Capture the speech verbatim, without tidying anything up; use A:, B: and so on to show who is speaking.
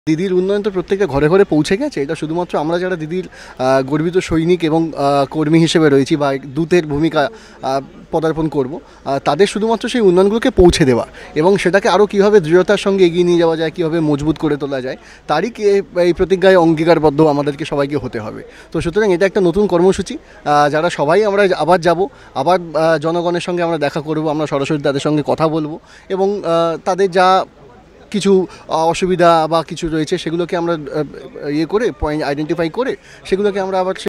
A: দিদির উন্নয়ন তো প্রত্যেকটা ঘরে ঘরে পৌঁছে গেছে। এটা শুধুমাত্র আমরা যারা দিদির গর্বিত সৈনিক এবং কর্মী হিসেবে রয়েছি বা দূতের ভূমিকা পদার্পণ করব, তাদের শুধুমাত্র সেই উন্নয়নগুলোকে পৌঁছে দেওয়া এবং সেটাকে আরও কীভাবে দৃঢ়তার সঙ্গে এগিয়ে নিয়ে যাওয়া যায়, কীভাবে মজবুত করে তোলা যায়, তারই এই প্রতিজ্ঞায় অঙ্গীকারবদ্ধ আমাদেরকে সবাইকে হতে হবে। তো সুতরাং এটা একটা নতুন কর্মসূচি, যারা সবাই আমরা আবার যাব, আবার জনগণের সঙ্গে আমরা দেখা করব, আমরা সরাসরি তাদের সঙ্গে কথা বলবো এবং তাদের যা কিছু অসুবিধা বা কিছু রয়েছে সেগুলোকে আমরা ইয়ে করে পয়েন্ট আইডেন্টিফাই করে সেগুলোকে আমরা আবার